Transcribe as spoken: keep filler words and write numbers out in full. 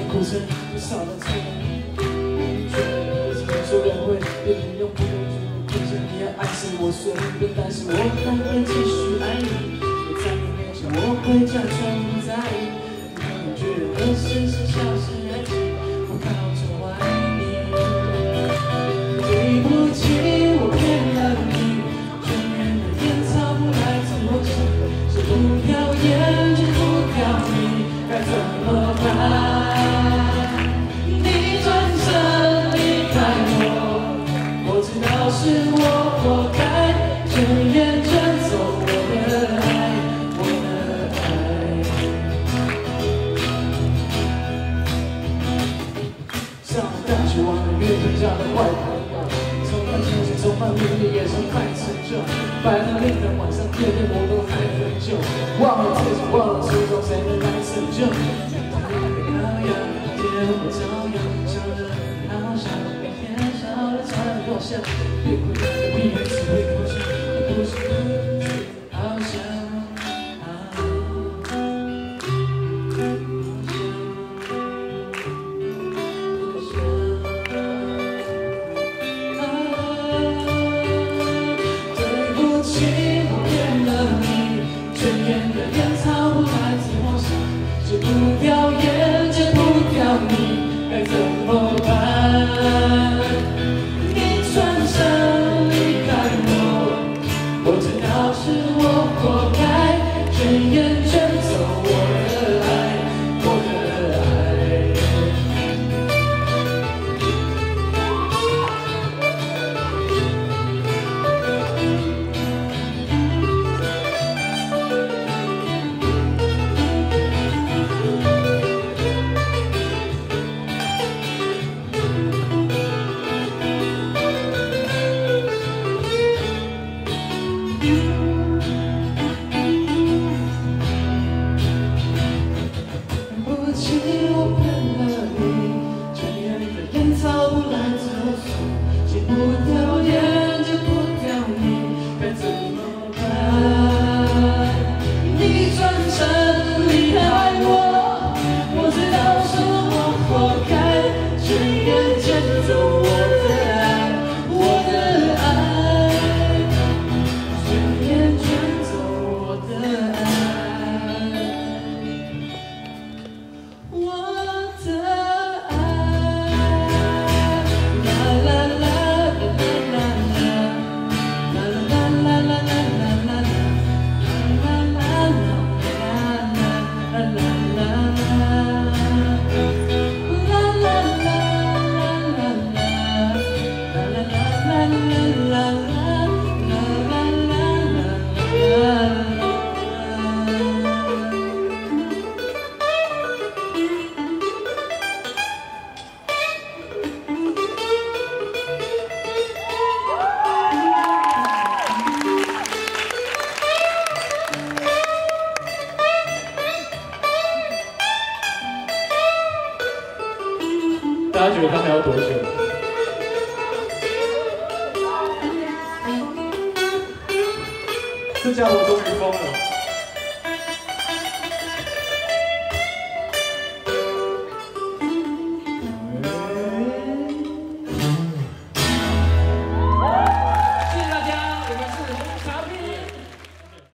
哭声多少的错觉得怎么说人会变成用不用就亏欠你的爱是我随便，但是我还会继续爱你。我在你面前我会假装不在意，你可能觉得是是小事而已，我靠着我爱你。对不起，我骗了你，全面的烟草不来自我心，是不掉烟就不掉你，该怎么办？是我活该，这眼睁走我的爱，我的爱。上了大学忘了约回家的坏朋友，充满情绪，充满秘密，也充满成就。白了脸的晚上，夜店我都还很久，忘了自己，忘了初衷，谁能来拯救？面对你的羔羊，天我照样想着你好想，每天少了才能多想。别哭了，闭眼只会哭泣，不是哭泣，好想，好想，好想，对不起，我骗了你，全烟的烟草不来自我心，戒不掉烟，戒不掉你，该怎么办？我知道是我活该，全眼卷走我的爱，我的爱。不掉烟就不掉你，该怎么办？你转身离开我，我知道是我活该，全眼卷走我的爱，我的爱，全眼卷走我的爱，我的爱。大家觉得他还要多久？这家伙终于疯了。